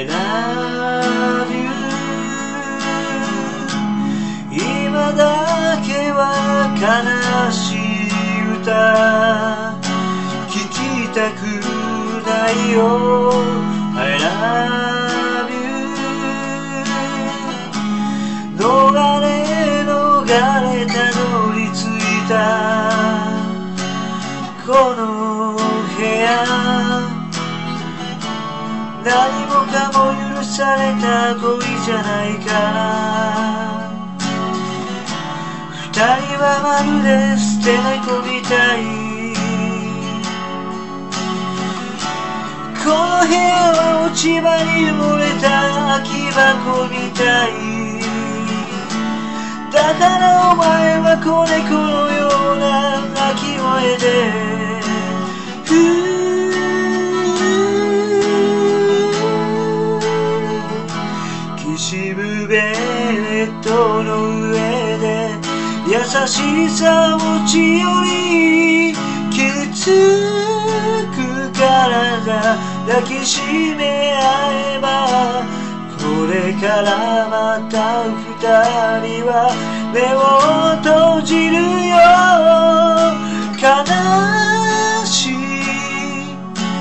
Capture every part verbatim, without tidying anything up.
I love you 今だけは悲しい歌聞きたくないよ I love you 逃れ逃れたどり着いたこの部屋何もかも許された恋じゃないか二人はまるで捨て猫みたいこの部屋は落ち葉に埋もれた空き箱みたいだからお前は子猫のような鳴き声で岸辺ベッドの上で優しさ持ち寄りきつく体抱きしめ合えばこれからまた二人は目を閉じるよ悲しい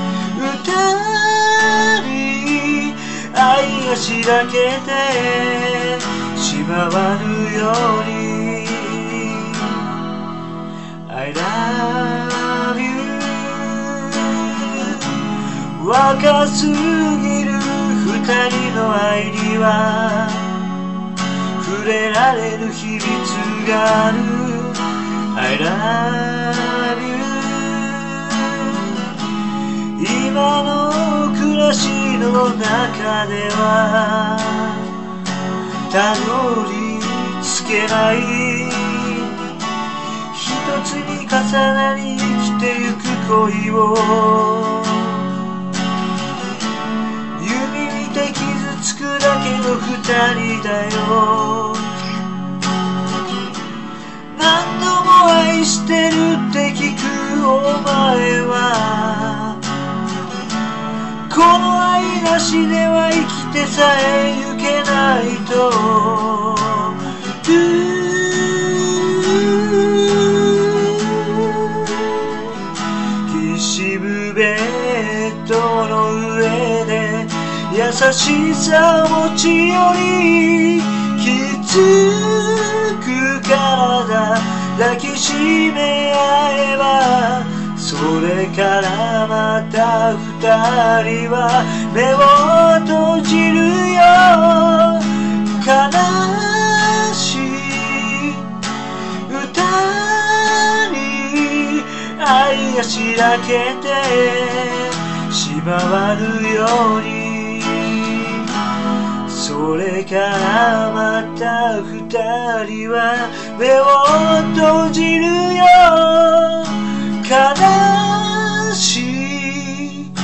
歌に愛がしらけてしまわぬように I love you 若すぎる二人の愛には触れられる秘密がある I love you 今の暮らしの中ではたどり着けない一つに重なり生きてゆく恋を指見て傷つくだけの二人だよ何度も愛してるって聞くお前はこの愛なしでは生きてさえゆけないと岸辺ベッドの上で優しさ持ち寄りきつく体抱きしめ合えばそれからまた二人は目を閉じるよ悲しい歌に愛がしらけてしまわぬようにそれからまた二人は目を閉じるよ悲しい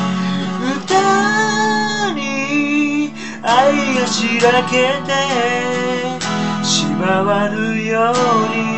歌に愛がしらけてしまわぬように